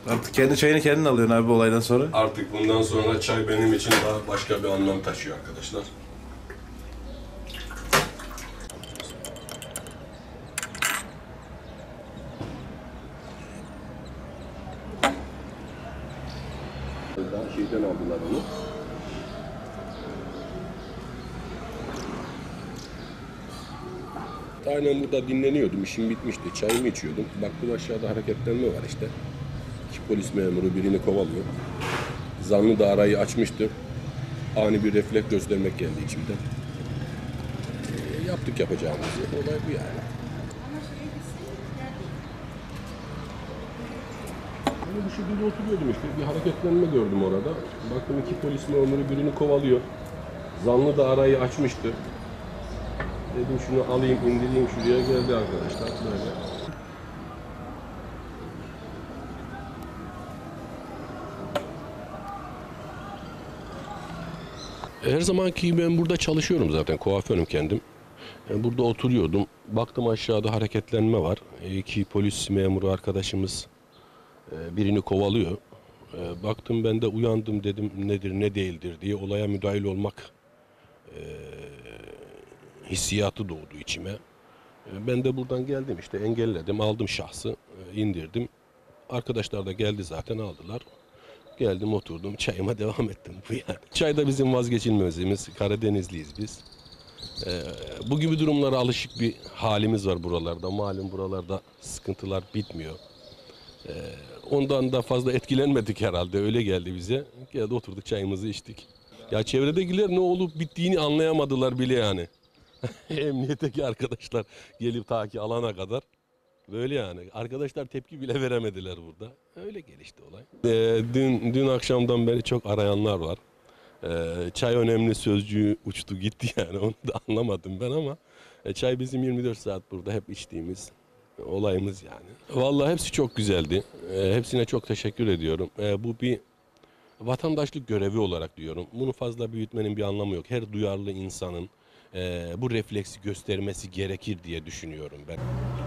Artık kendi çayını kendin alıyorsun abi bu olaydan sonra. Artık bundan sonra çay benim için daha başka bir anlam taşıyor arkadaşlar. Daha şeyden aldılar onu. Aynen burada dinleniyordum, işim bitmişti, çayımı içiyordum. Baktım aşağıda hareketlenme var işte. İki polis memuru birini kovalıyor. Zanlı da arayı açmıştı. Ani bir refleks göstermek geldi içimden. Yaptık yapacağımızı. Olay bu yani. Bu şekilde oturuyordum işte. Bir hareketlenme gördüm orada. Baktım iki polis memuru birini kovalıyor. Zanlı da arayı açmıştı. Dedim şunu alayım, indireyim şuraya, geldi arkadaşlar. Böyle. Her zamanki ben burada çalışıyorum zaten. Kuaförüm kendim. Burada oturuyordum. Baktım aşağıda hareketlenme var. İki polis memuru arkadaşımız birini kovalıyor. Baktım ben de uyandım, dedim nedir ne değildir diye olaya müdahil olmak hissiyatı doğdu içime. Ben de buradan geldim işte, engelledim, aldım şahsı, indirdim. Arkadaşlar da geldi zaten, aldılar. Geldim, oturdum, çayıma devam ettim. Bu yani. Çay da bizim vazgeçilmezimiz. Karadenizliyiz biz. Bu gibi durumlara alışık bir halimiz var buralarda. Malum buralarda sıkıntılar bitmiyor. Ondan da fazla etkilenmedik herhalde. Öyle geldi bize. Geldi, oturduk, çayımızı içtik. Ya çevredekiler ne olup bittiğini anlayamadılar bile yani. Emniyetteki arkadaşlar gelip ta ki alana kadar. Böyle yani. Arkadaşlar tepki bile veremediler burada. Öyle gelişti olay. Dün akşamdan beri çok arayanlar var. Çay önemli sözcüğü uçtu gitti yani. Onu da anlamadım ben ama çay bizim 24 saat burada hep içtiğimiz olayımız yani. Vallahi hepsi çok güzeldi. Hepsine çok teşekkür ediyorum. Bu bir vatandaşlık görevi olarak diyorum. Bunu fazla büyütmenin bir anlamı yok. Her duyarlı insanın bu refleksi göstermesi gerekir diye düşünüyorum ben.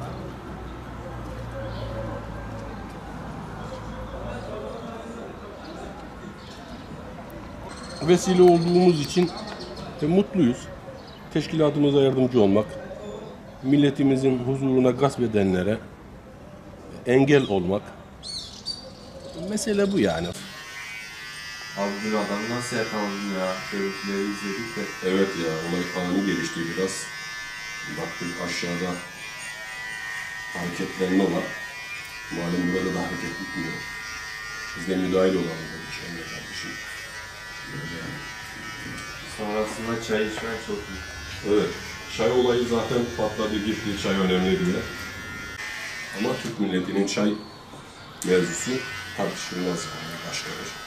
Vesile olduğumuz için mutluyuz. Teşkilatımıza yardımcı olmak, milletimizin huzuruna gasp edenlere engel olmak. Mesele bu yani. Abi bir adam nasıl yakalandı ya? Görüntüleri izledik de. Evet ya, olay ani gelişti biraz. Baktık aşağıda hareketlenme var. Malum burada da hareket bitmiyor. Biz de müdahil olalım dedik Emre kardeşim. Sonrasında çay içmen çok iyi. Evet, çay olayı zaten patladı gitti, çay önemli diye. Ama Türk milletinin çay mevzusu tartışılmaz yani başkaları.